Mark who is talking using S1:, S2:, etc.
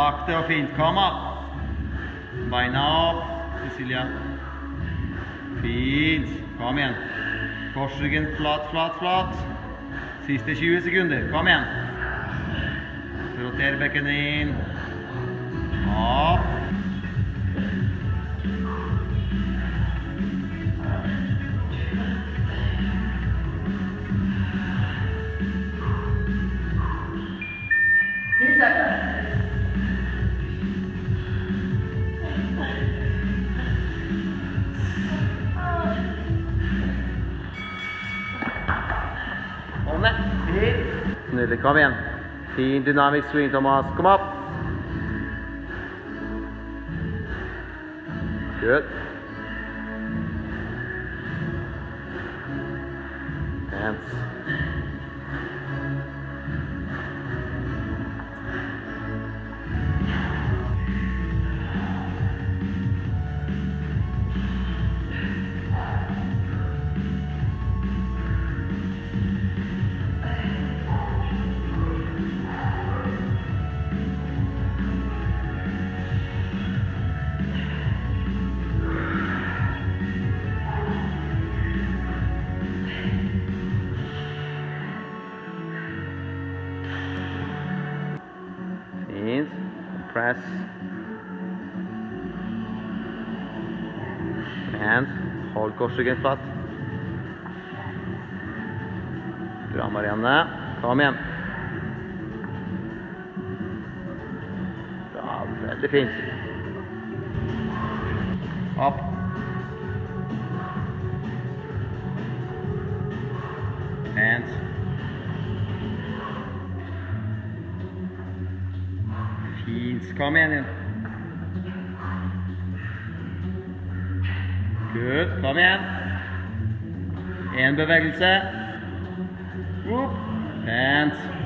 S1: Sakte og fint. Kom opp. Beina opp, Cecilia. Fint. Kom igjen. Korsryggen flat, flat, flat. Siste 20 sekunder. Kom igjen. Roter bekken inn. Opp. Nydelig, kom igjen. Fin dynamisk swing, Thomas. Kom opp. Good. Hands. Press. Hands. Hold korsryggen flat. Bra, Marianne. Kom igjen. Bra, veldig fint. Opp. Hands. Fint. Kom igjen. Good. Kom igjen. En bevegelse. Hands.